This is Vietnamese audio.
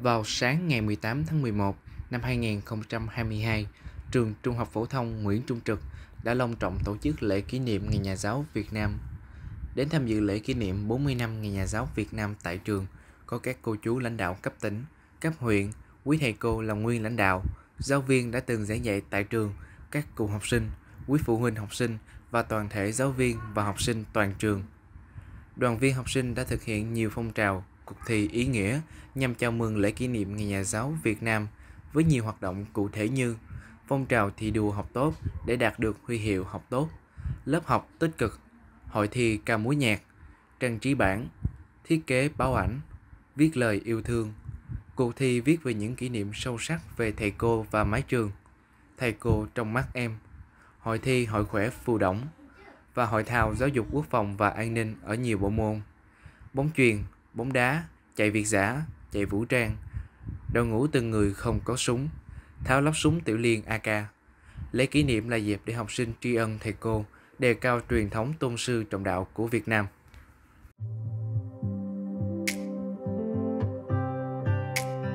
Vào sáng ngày 18 tháng 11 năm 2022, trường Trung học phổ thông Nguyễn Trung Trực đã long trọng tổ chức lễ kỷ niệm Ngày Nhà giáo Việt Nam. Đến tham dự lễ kỷ niệm 40 năm Ngày Nhà giáo Việt Nam tại trường có các cô chú lãnh đạo cấp tỉnh, cấp huyện, quý thầy cô là nguyên lãnh đạo, giáo viên đã từng giảng dạy tại trường, các cựu học sinh, quý phụ huynh học sinh và toàn thể giáo viên và học sinh toàn trường. Đoàn viên học sinh đã thực hiện nhiều phong trào, cuộc thi ý nghĩa nhằm chào mừng lễ kỷ niệm Ngày Nhà giáo Việt Nam với nhiều hoạt động cụ thể như phong trào thi đua học tốt để đạt được huy hiệu học tốt, lớp học tích cực, hội thi ca múa nhạc, trang trí bảng, thiết kế báo ảnh, viết lời yêu thương, cuộc thi viết về những kỷ niệm sâu sắc về thầy cô và mái trường, thầy cô trong mắt em, hội thi hội khỏe phù đổng và hội thao giáo dục quốc phòng và an ninh ở nhiều bộ môn, bóng chuyền, bóng đá, chạy việt dã, chạy vũ trang, đội ngũ từng người không có súng, tháo lắp súng tiểu liên AK. Lễ kỷ niệm là dịp để học sinh tri ân thầy cô, đề cao truyền thống tôn sư trọng đạo của Việt Nam.